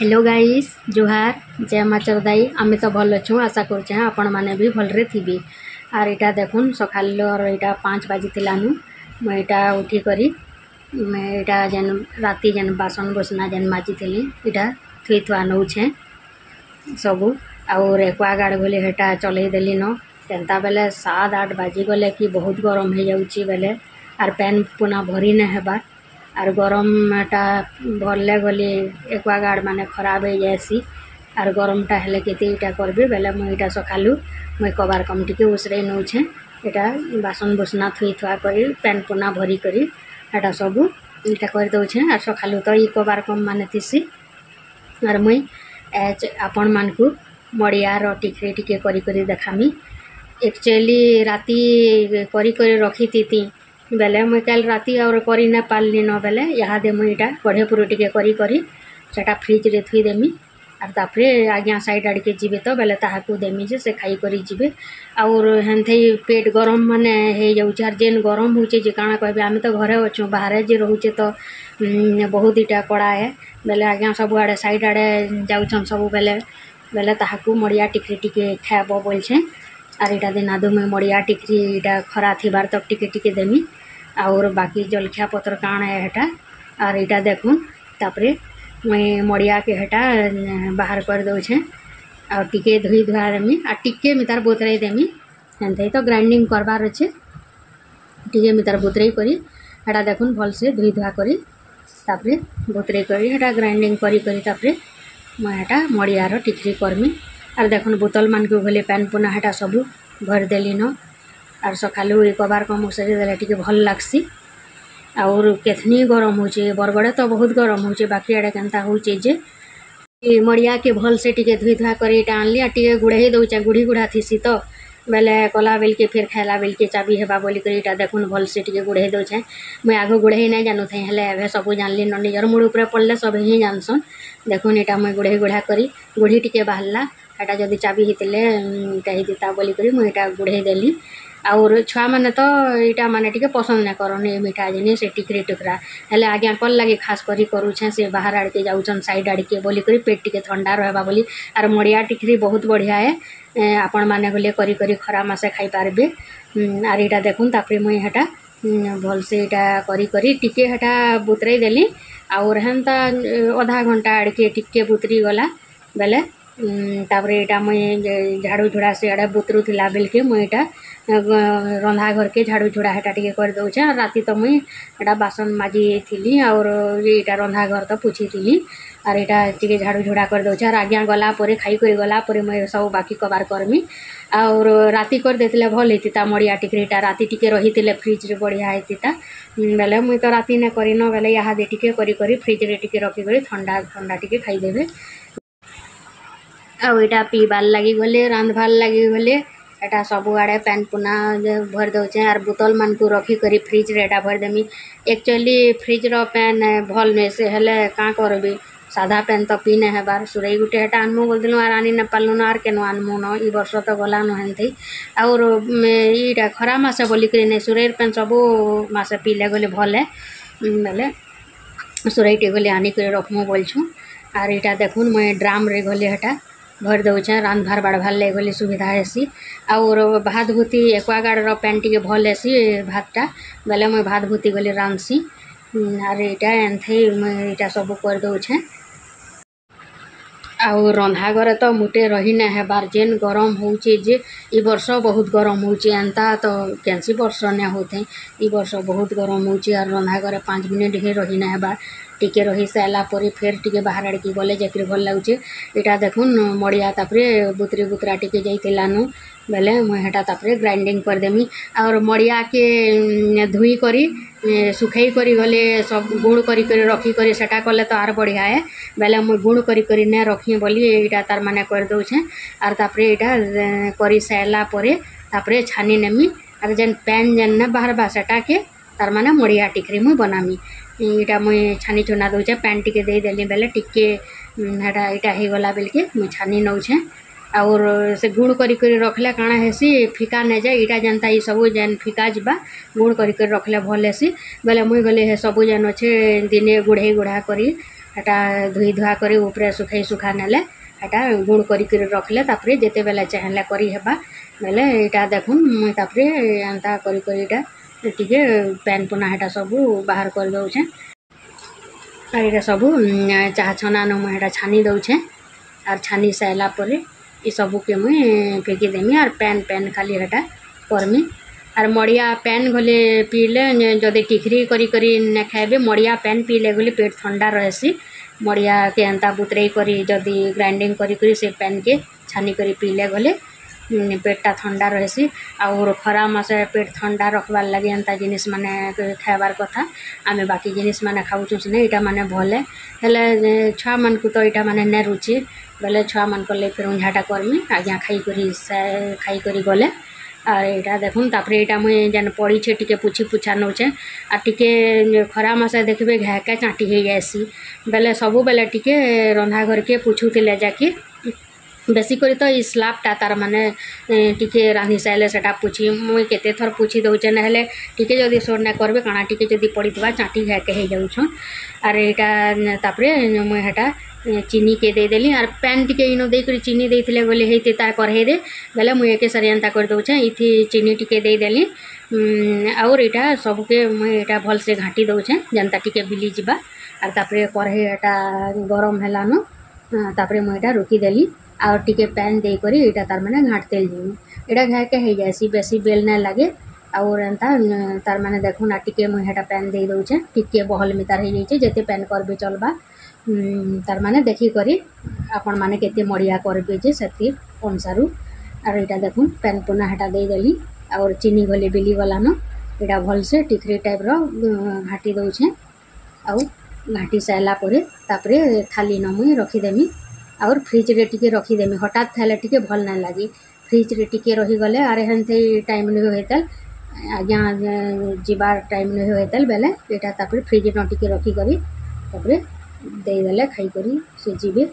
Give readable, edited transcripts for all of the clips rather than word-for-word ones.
Hello guys जोहार जय माँ चरदाई आमे तो भल अच्छु आशा करछे आपण माने भी भलरे थिबी। आर इटा देखुन सकालर इटा 5 बाजी तिलानु मैं इटा उठी करी मैं इटा जेन राती जेन बासन बसना जेन माजी थिली इटा थुई थुआ नौछे सबू और एक्वा गार्ड बोले हेटा चलै देली न केनता बेले 7-8 बाजी गले कि बहुत गरम हो जाउची बेले आर पैन पुना भरी न हेबा आर गरमटा भरले गली एक्वागार्ड माने खराब हो जाएसी आर गरमटा हेले केते इटा करबे बेले मुई इटा सकालू मुई कबार कम टिके उसरे नौछे इटा बासन बुसना थुई थुआ करी पैन पुना भरी करी एटा सबू इटा कर दउछे आर सकालू तो ई कबार कम माने थिसी आर मुई एज आपण मानकू मड़ियार टिकरे टिके करी करी देखामी। एक्चुअली राती करी करी रखी थी बेले मुई कल राती और करी ना पारली न बेले इहादे मुई इटा कढ़े पुरो टिके करी करी सेटा फ्रिज रे थुई देमी आर तापरे आज्ञा साइड आड़ के जीवे तो बेले ताहाकू देमी जे से खाई करी जीवे और हेनथे पेट गरम माने हे जाउछ आर जेन गरम होचे जे काना कहबे आमे तो घरे अछु बाहरे जे रहूचे तो बहुत इटा कड़ा है बेले आज्ञा सब आड़े साइड आड़े जाउछन सब बेले बेले ताहाकू मड़िया टिकरी टिके खाबो बोलछे आर इटा दिन आदु में मड़िया टिकरी इटा खरा थिबार तक टिके टिके देमी और बाकी जलखिया पत्र काण है हेटा और इटा देखून तापरे मैं मड़िया के हेटा बाहर कर दउछे और टिके धुई धुआ देमी आ टिके मितार बोतराई देमी हेनते तो ग्राइंडिंग करबार अच्छे टिके मितार बोतराई करी हेटा देखून भल से धुई धुआ करी तापरे बोतराई करी हेटा ग्राइंडिंग करी करी तापरे मैं हेटा मड़ियार टिकरी करमी आर देखुन बोतल मान को भले पैन पुना हेटा सबू भर देली न आर सकालू एक बार कम उसरे देले टिके भल लागसी और केथनी गरम होचे बरगड़े तो बहुत गरम होचे बाकी आड़े केनता होचे जे मड़िया के भल से टिके धुई धुआ करी इटा आनली आ टिके गुड़े दउचे गुड़ी गुड़ा थीसी तो बेले कला बेल के फिर खाइला बेल के चाबी हेबा बोली करी इटा देखुन भल से टिके गुड़े दउचे मुई आगो गुड़े नहीं जानू थे हेले एभे सब जानली न निजर मुड़ ऊपर पड़ले सब ही जानसन देखुन इटा मुई गुड़े गुड़ा करी गुड़ी टिके बाहरला एटा जदि चाबी हितले इटा हिता बोली करी मुई इटा गुड़े देली और छुआ माने तो इटा माने टिके पसंद ना करन ए मीठा जिनिस से टिकरी टुकरा हेले आज्ञा कल लगे खास करी करूछे से बाहर आड़ के जाउछन साइड आड़ के बोली करी पेट टिके ठंडा रहबा बोली आर मड़िया टिकरी बहुत बढ़िया है आपण माने बोले करी करी खरा मासे खाई पारबे आर इटा देखुन तापरे मुई हेटा भल से इटा करी करी टिके हेटा बुतराई देली और हेनता आधा घंटा आड़ के टिके बुतरी गला बेले तापरे इटा मुई झाड़ू झुड़ा से आड़े बुतरू थिला बेल के मुई इटा रंधा घर के झाड़ू झुड़ा हेटा टिके कर दउछे आर राती तो मुई एटा बासन माजी थिली और इटा रंधा घर तो पुछी थिली आर इटा टिके झाड़ू झुड़ा कर दउछे आर आज्ञा गला परे खाई करी गला परे मुई सब बाकी कबार करमी और राती कर देथिले भल हेतिता मड़िया टिकरीटा राती टिके रहितिले फ्रिज रे बढ़िया हेतिता बेले मुई तो राती ने करी न बेले इहादे टिके करी करी फ्रिज रे टिके रखी करी ठंडा ठंडा टिके खाई देबे आउ इटा पीबार लगी गले रांधबार लगी गले एटा सबू आड़े पैन पुना भर दउछे आर बोतल मान को रखी करी फ्रिज रे एटा भर देमी एक्चुअली फ्रिज रो पैन भल में से हेले का करबी सादा पैन तो पी ने हेबार सुरई गुटे हेटा आनमु बोल दिनु आर आनी न पालनु न आर केनो आनमु न ई वर्ष तो गला न हेनथि और इटा खरा मासे बोली करी ने सुरई पैन सबू मासे पीले गले भल है बेले सुरई टे गले आनी करे रखमु बोलछु आर इटा देखुन मैं ड्राम रे गले हेटा भर दउछे रांधबार बाड़बार ले गली सुविधा हेसी और भात भूती एक्वागार्ड पैन टिके भल हेसी भातटा बेले मुई भात भूती गली रांधसी आर इटा एनथे मुई इटा सब कर दउछे और रंधा घरे तो मुटे रही ना हेबार जेन गरम होचे जे ई वर्ष बहुत गरम होचे एंता तो कैंसी वर्ष ने होते ई वर्ष बहुत गरम होचे और रंधा घरे 5 मिनट ही रही ना हेबार टिके रही सारा पर फिर टिके बाहर आड़ के गले जाकि भल लाଗୁचे इटा देखुन मड़िया तापरे बुतरी बुतरा टिके जाइतिलानु बेले मुई हेटा तापरे ग्राइंडिंग कर देमी और मड़िया के धुई करी सुखई करी गले सब गुण करी करी रखी करी सेटा कले तो आर बढ़िया है बेले मुई गुण करी करी ने रखी बोली इटा तार माने कर दउछे आर तापरे इटा करी सारा परे तापरे छानी नेमी आर जेन पैन जेन ने बाहर बा सेटा के तार माने मड़िया टिकरी मुई बनामी इटा मुई छानी चुना दउछे पैन टिके दे देली बेले टिके हेटा इटा हे गला बेल के मुई छानी नउछे और से गुण करी करी रखले काना हेसी फिका ने जाए इटा जनता ई सब जेन फिका जिबा गुण करी करी रखले भल हेसी बेले मुई गले हे सब जेन अच्छे दिने गुढ़े गुढ़ा करी हेटा धुई धुआ करी ऊपर सुखा नेले हेटा गुण करी रखले तापरे जेते बेले चाहले करी हेबा बेले एटा देखुन मुई तापरे एंता करी एटा टिके पैन पुना हेटा सबू बाहर कर दउछे और ये सबू चाह छना न मुई हेटा छानी दउछे और छानी साइला परे ये सबू के मुई फेंकी देमी और पैन खाली हेटा करमी और मड़िया पैन गले पीले जदि टिखरी करी न खाइबे मड़िया पैन पीले गले पेट ठंडा रहसी मड़िया के एंता बुतरे करी जदि ग्राइंडिंग करी से पैन के छानी करी पीले गले पेटटा ठंडा रहसी और खरा मासे पेट ठंडा रखबार लगे एंता जिनिस माने खाइबार कथा आमे बाकी जिनिस माने खाऊछु सिने इटा माने भले हेले छुआ मन को तो इटा माने न रुचि बेले छुआ मन को ले फिर उंझाटा करमी आज्ञा खाई करी गले और यहाँ देखुन तापरे यहाँ मुझे जेन पड़ी छे टिके पुछा नौचे आ टिके खरा मासे देखबे घाके चाटी हो जासी बेले सबू बेले टिके रंधा घर के पुछुले जाके बेसी करी तो स्लाबटा तार माने टिके रांधी साइले सेटा पुछी मुई केते थर पुछी दउचे नहले टिके जदी सोर ना करबे काना टिके जदी पड़ीतबा चाटी घाके हो जाउछन और यहाँ तापरे मुई हेटा चीनी के दे देली और पैन टिके इनो दे करी चीनी देथिले गले हेते तार करहे दे बेले मुई एके सरियंता कर दउछे इथि चीनी टिके दे देली और इटा सबके मुई एटा भल से घाटी दउछे जनता टिके बिली जिबा और तापरे करहे एटा गरम हेलानो तापरे मुई एटा रोकी देली और टिके पैन दे करी इटा तार माने घाट तेल जीमी इटा घाके हो जासी बेसी बेल ना लागे और एंता तार माने देखुन आ टिके मुई हेटा पैन दे दउछे टिके बहल मितार हो जाइछे जेते पैन करबे चलबा तार माने देखी करी आपण माने केते मड़िया करबे जे सेति अनुसारु और इटा देखुन पैन पुना हेटा दे देली और चीनी गले बिली गलानो इटा भल से टिकरी टाइप रो घाटी दउछे और घाटी साइला परे तापरे थाली न मुई रखी देमी और फ्रिज रे टिके रखी देमी हठात थाले टिके भल ना लागी फ्रिज रे टिके रही गले आरे हनते टाइम नै होइतल आज्ञा जीवार टाइम नै होइतल बेले एटा तापरे फ्रिज न टिके रखी करी तापरे दे देले खाई करी से जीवे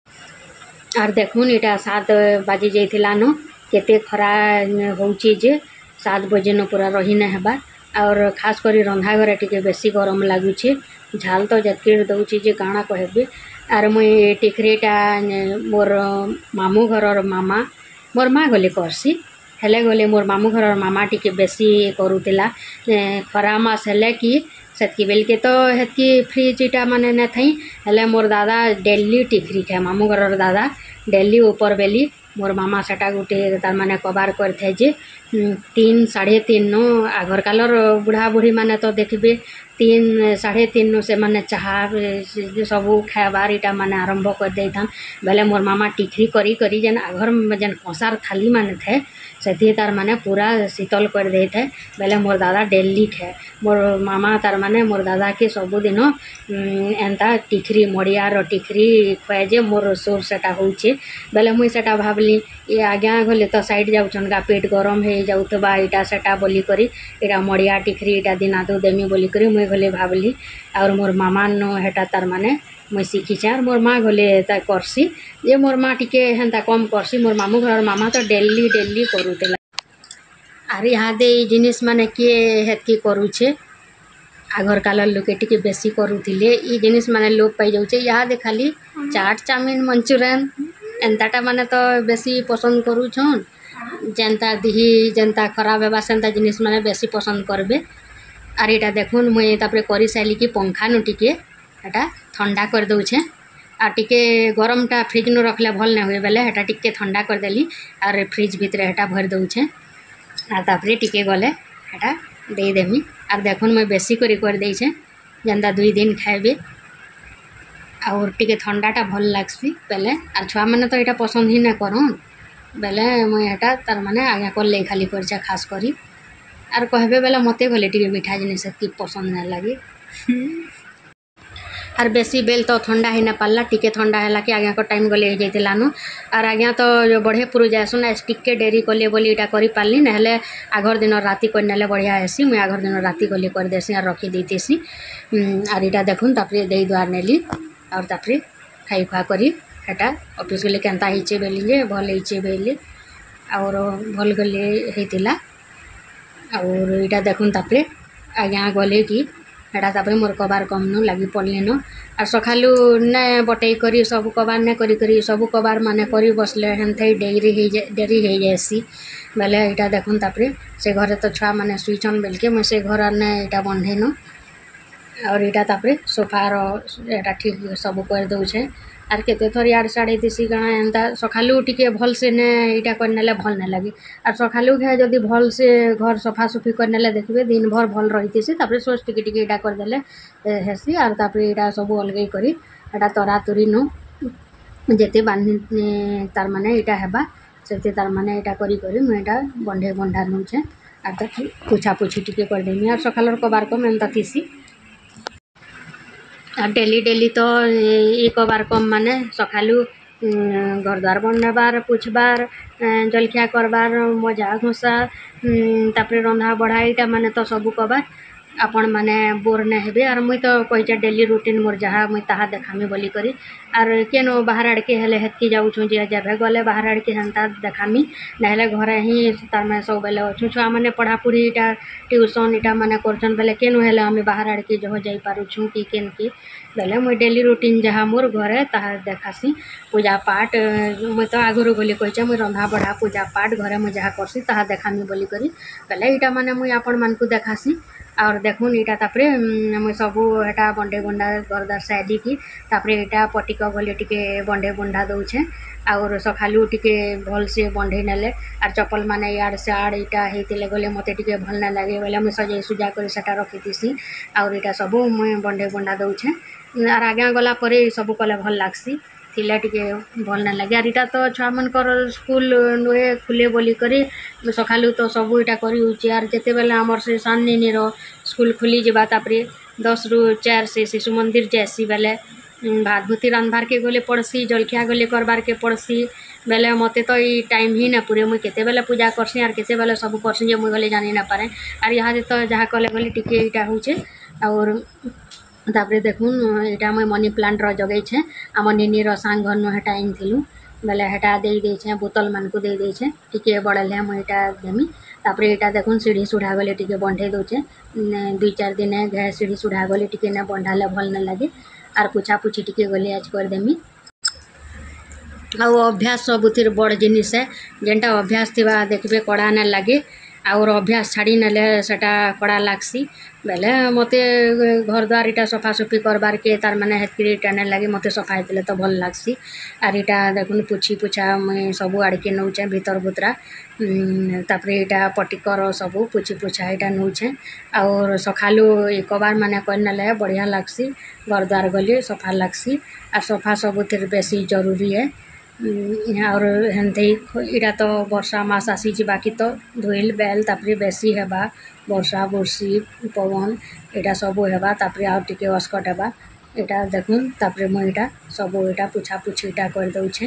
और देखुन एटा 7 बाजी जाइथिला न केते खरा होउची जे 7 बजे न पूरा रही ना हेबा और खास करी रंधा घरे टिके बेसी गरम लागुछे झाल तो जतके दउची जे काना कहबे और मुई टिकरीटा मोर मामू घरर मामा मोर माँ गले करसी हेले गले मोर मामू घरर मामा टिके बेसी करूतिला खरा मास हेले कि सेतकी बेल के तो हेतकी फ्रिज इटा माने न थई हेले मोर दादा डेली टिकरी खाए मामू घरर दादा डेली ऊपर बेली मोर मामा सेटा गुटे तार माने कबार करथे जे 3 3:30 नो आगर कालर बुढ़ा बुढ़ी माने तो देखबे 3 3:30 से माने चाहा सबू खाइबार इटा माने आरंभ कर देथान बेले मोर मामा टिकरी करी जेन आगर जेन कसार थाली माने थे से तार माने पूरा शीतल कर दे थे बेले मोर दादा डेली खाए मोर मामा तार माने मोर दादा के सबुदिन एंता टिकरी मड़ियार टिकरी खुए जे मोर सोर सेटा होउछे बेले मुई सेटा भाबली ये आज्ञा गले तो साइड जाउछन गा पेट गरम हे जाउतबा इटा सेटा बोली करी इटा मड़िया टिकरी इटा दिना दो देमी बोली करी मुई गले भाबली और मोर मामा नो हेटा तार माने मुई शिखीछे और मोर माँ गले ता करसी जे मोर माँ टिके हेन्ता कम करसी मोर मामू घर मामा तो डेली करूतेला और यहाँ दे जिनिस माने किए हेतकी करूछे आगर कालर लोके टिके बेसी करूथिले ई जिनिस माने लोप पाई जाउछे यहाँ दे खाली चाट चाउमिन मंचूरियन एंताटा माने तो बेसी पसंद करूछन जेनता दिही जेनता खराब हेबा सेंता जिनिस माने बेसी पसंद करबे और इटा देखुन मुई तापरे करी साइली कि पंखा नु टिके एटा ठंडा कर दउछे और टिके गरमटा फ्रिज नु रखले भल ना हुए बेले हेटा टिके ठंडा कर देली और फ्रिज भितरे हेटा भर दउछे आ तापरे टिके गले हेटा दे देमी और देखुन मैं बेसी करी कर देछे जेनता 2 दिन खाइबे और टिके ठंडाटा भल लागसी बेले और छुआ माने तो एटा पसंद ही ना करन बेले मुई हेटा तार माने आगे करले खाली करछा खास करी और कहबे बेले मते गले टिके मीठा जिनिस की पसंद ना लागे और बेसी बेल तो ठंडा ही ना पाला टिके ठंडा है कि आज्ञा को टाइम गले हो जाइलानु और आज्ञा तो जो बढ़े पुरु जासु ना टिके डेरी कले बोली इटा करी पारली नहले आगर दिन राति कर नेले बढ़िया हेसी मुई आगर दिन राति गले कर देसी और रखी देतेसी और इटा देखुन तापरे देई दुआर नेली और तापरे खाई खुआ करी हेटा ऑफिस गले केनता हिचे बेली जे भल हिचे बेली और भल गले हेतिला और इटा देखुन तापरे आज्ञा गले कि हेटा तापर मोर कबार कम नु लगी पड़लेन आर सखालू ने बटई करी सब कबार ने करी सब कबार माने करी बसले हेन्थे डेरी हो जाएसी बेले इटा देखुन तापर से घरे तो छुआ माने सुईचन बेलके मुई से घर ने इटा बंधेन और इटा तापर सोफार एटा ठीक सब कर दउछे आर केते थोर यार साड़े दिसी गणा एंता सखालू टिके भल से ने इटा कर नेले भल न लगी आर सखालू घे जदी भल से घर सफा सुफी कर नेले देखबे दिन भर भल रहितिसी तापर सोच टिके इटा कर देले हेसी आर तापर इटा सब अलगई करी एटा तरा तुरी नु जेते बांधी तार माने इटा हेबा सेते तार माने इटा करी मैं इटा बंधा नउछे आर ता पुछा पुछी टिके कर देमी आर सखालर कबार कम एंता थिसी आ डेली तो ये कबार कम माने सखालू घर द्वार बनबार पुछबार जलखिया करबार मजा घुसा तापर रंधा बढ़ा इटा माने तो सब कबार आपण माने बोर ने हेबे आर मुई तो कहिचा डेली रूटीन मोर जहा मुई ताहा देखामी बोली करी आर केनो बाहर आड़ के हेले हेतकी जाउछु जे जेबे गले बाहर आड़ के हंता देखामी नहले घरे ही तार में सब बेले अछु छुआ माने पढ़ा पुरी इटा ट्यूशन इटा माने करछन बेले केनो हेले हम बाहर आड़ के जहो जाई पारुछु कि केन की बेले मुई डेली रूटीन जहा मोर घरे ताहा देखासी पूजा पाठ मुई तो आगुरु बोली कहिचा मुई रंधा बढ़ा पूजा पाठ घरे मुई जहा करसी ताहा देखामी बोली करी बेले इटा माने मुई आपण मानकु देखासी और देखुन इटा तापरे मुई सबू हेटा बंडे बंडा घरदार साइडी की तापरे इटा पटिक गले टिके बंडे बंडा दउछे और सखालू टिके भल से बंधे नेले आर चप्पल माने यार से आड़ इटा हेतिले गले मते टिके भल ना लागे बेले मुई सजे सुजा कर सेटा रखितिसी और इटा सबू मुई बंडे बंडा दउछे आर आगे गला परे सबू कले भल लागसी थिला टिके भल ना लगे आर इटा तो छुआ मनकर स्कूल नुए खुले बोली करी सखालू तो सबू इटा करी होची आर जेते बेले हमर से साननीर स्कूल खुली जबा तापरे 10 रु 4 से शिशु मंदिर जैसी बेले भात भूति रांधबार के गले पड़सी जलखिया गले करबार के पड़सी बेले मते तो ई टाइम ही ना पूरे मुई केते बेले पूजा करसी आर केते बेले सब करसी जे मुई गले जानी ना पारे आर यहाँ तो जहाँ कले गले टिके इटा होचे और तापरे देखुन इटा मुई मनी प्लांट रो जगै छे आम निनी रो सांग घर नु हेटा आइनथिलु बेले हेटा दे छे बोतल मान को दे छे टिके बड़ले मुई इटा देमी तापरे इटा देखुन सीढ़ी सुढ़ा गले टिके बंधे दउछे 2-4 दिन घे सीढ़ी सुढ़ा गले टिके ना बंधाले भल ना लागे आर पुछा पुछी टिके गले आज कर देमी आ अभ्यास सबुतिर बड़ जिनिस है जेनटा अभ्यास थिबा देखबे कड़ा ना लागे और अभ्यास छाड़ी नेले सेटा कड़ा लागसी बेले मते घर द्वार इटा सफा सुफी करबार के तार माने हेतकी इटा ना लागे मते सफा हेतले तो भल लागसी आर इटा देखुन पुछी पुछा मैं सबू आड़के नउचे भीतर भुतरा तापरे इटा पटिकर सबू पुछी पुछा इटा नउचे और सखालू कबार माने कर नेले बढ़िया लागसी घर द्वार गले सफा लागसी आ सफा सबुतिर बेसी जरूरी है और हेन्थे इटा तो वर्षा मास आसी जिबा की तो धोइल बेल तापरे बेसी हेबा वर्षा बुर्सी पवन इटा सबू हेबा तापरे आउ टिके अस्कट हेबा इटा देखुन तापरे मुई इटा सबू इटा पुछा पुछी इटा कर दउछे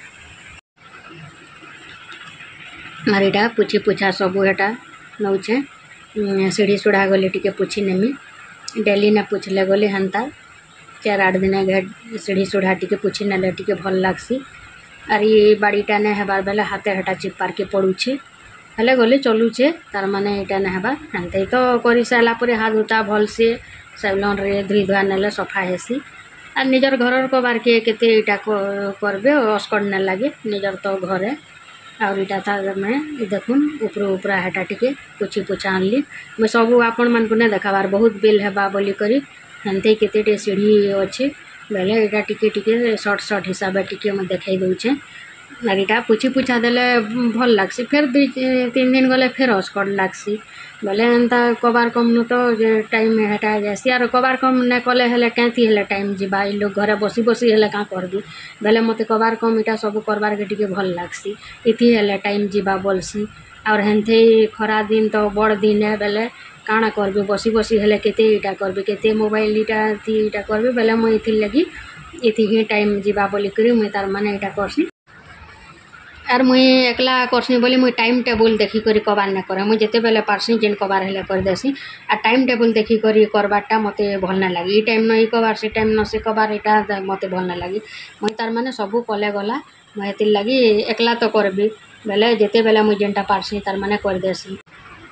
और इटा पुछी पुछा सबू इटा नउछे सीढ़ी सुढ़ा गले टिके पुछी नेमी डेली ना पुछले गले हेन्ता 4-8 दिन सीढ़ी सुढ़ा टिके पुछी नेले टिके भल लागसी आर ये बाड़ीटा ने हेबार बेले हाथे हेटा चिपार के पड़ुछे हेले गले चलुछे तार माने इटा ना हेबा हेन्ते तो करि साला परे हाथ उता भल से सैलन रे धुई धुआ नेले सफा हेसी आर निजर घरर कबार के केते इटा करबे अस्कड़ ना लागे निजर तो घरे और इटा तार में देखुन उपरा हेटा टिके पुछी पुछा आनली मैं सबू आपण मन को ने देखाबार बहुत बेल हेबा बोली करी हेन्ते केते सीढ़ी अच्छे बेले इटा टिके टिके शॉर्ट हिसाब टिके मैं देखई दउछे आर इटा पुछी पुछा देले भल लागसी फिर 2-3 दिन गले फिर अस्कड़ लागसी बेले एंता कबार कम नु तो टाइम हेटा जासी आर कबार कम ने कले हेले केंती हेले टाइम जिबा ई लोग घरे बसी बसी हेले का करबी बेले मते कबार कम इटा सब करबार के टिके भल लागसी इति हेले टाइम जिबा बोलसी और हेन्थे खरा दिन तो बड़ दिन है बेले काଣା करबे बसी बसी हेले केते इटा करबे केते मोबाइल इटा करबे बेले मुई इथि लगी इथि ही टाइम जिबा बोली करी मुई तार माने इटा करसी आर मुई एकला करसी बोली मुई टाइम टेबल देखी करी कबार ना करे मुई जेते बेले पारसी जेन कबार हेले कर देसी आ टाइम टेबल देखी करी करबाटा मते भल ना लागी ई टाइम न ई कबार से टाइम न से कबार इटा मते भल ना लागी मुई तार माने सबू कले गला मुई हेति लगी एकला तो करबी बेले जेते बेले मुई जेनटा पारसी तार माने कर देसी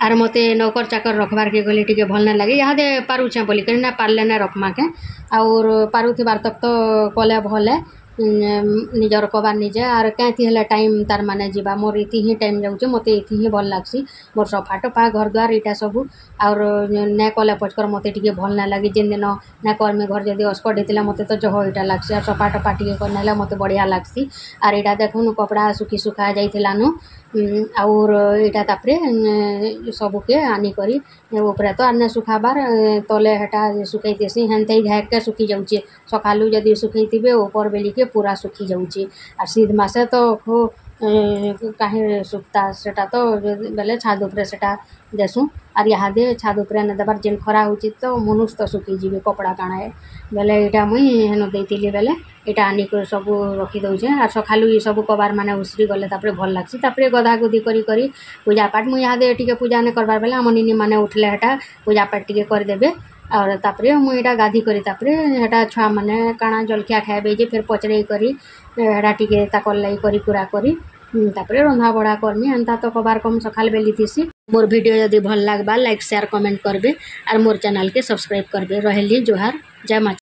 आर मते नौकर चाकर रखबार के गले टिके भल ना लगे यहाँ दे पारुछे बोली कहीं ना पारले ना रखमा के और पारुथिबार तक तो कले भले निजर कबार निजे आर कहीं हेल्ला टाइम तार माने जीवा मोर इति ही टाइम जाऊे मत इति ही भल लगसी मोर सफा टफा घर द्वार इटा सबू और ना कले पचकर मत टे भल ना लगे जेन दिन ना कर्मी घर जदि अस्कट होता मत तो जह इटा लगसी और सफा टफा टे करने मत बढ़िया लगसी आर यहाँ देखुन कपड़ा सुखी सुखा जाइलानु और यहाँ तापरे सबके आनिकरी उपरे तो आने सुखाबार तले हेटा सुखई देसी हेनते घाक के सुखी जाऊे सकालू जदि सुखई थे ऊपर बेली के पूरा सुखी जाऊे और शीत मासे तो कहीं सुखता सेटा तो बेले छाद उपरे सेटा देसु और यहाँ दे छाद उपरे न देबार जेन खरा हो तो मनुष्य तो सुखी जीवे कपड़ा काଣା है बेले यहाँ मुई हेन देती बेले यहाँ आनिक सब रखी दौचे और सकालू ये सब कबार माने उसरी गले तापरे भल लगसी तापरे गधा गुदी करी पूजा पाठ मुई यहाँ दे टिके पूजा ने करबार बेले आम निनी माने उठले हेटा पूजा पाठ टिके करदेबे और तापरे मुई यहाँ गाधी करी तापरे हेटा छुआ माने काଣା जलखिया खाइबे जे फिर पचरे करी हेटा टिके ताकर लाई करी पूरा करी तापरे रंधा बड़ा करमी एंता तो कबार कम सकाल बेली थीसी मोर वीडियो यदि भल लागबा लाइक शेयर कमेंट करबे और मोर चैनल के सब्सक्राइब करबे रहेली जोहार जय माता।